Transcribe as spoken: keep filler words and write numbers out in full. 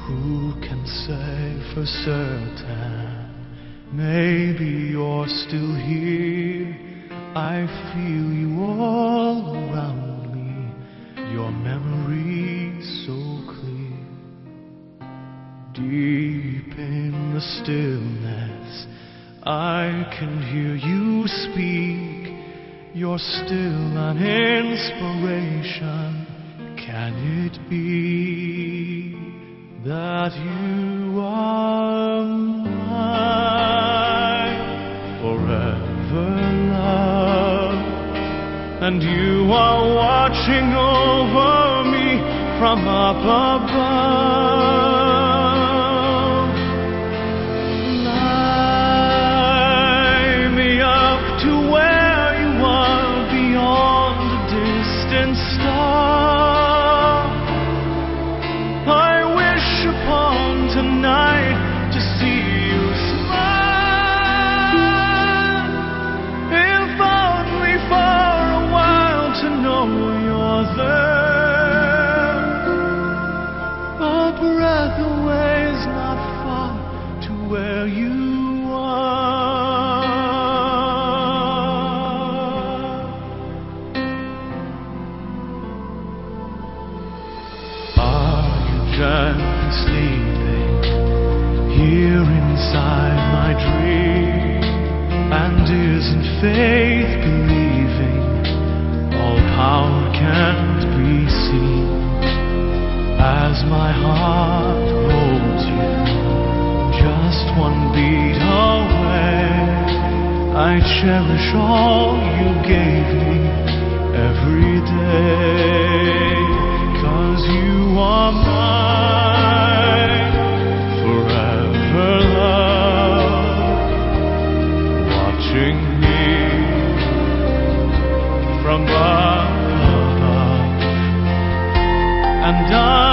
Who can say for certain? Maybe you're still here. I feel you all around me, your memory so clear. Deep in the stillness, I can hear you speak. You're still an inspiration. Can it be that you are mine forever, love? And you are watching over me from up above. Light me up to where you are, beyond the distant star. I wish upon tonight to see you smile, if only for a while to know you're there. A breath away is not far to where you are. Are you gently sleeping here inside my dream? And isn't faith believing all power can't be seen? As my heart holds you just one beat away, I cherish all you gave me every day. 'Cause you are mine forever, love, watching me from above. And I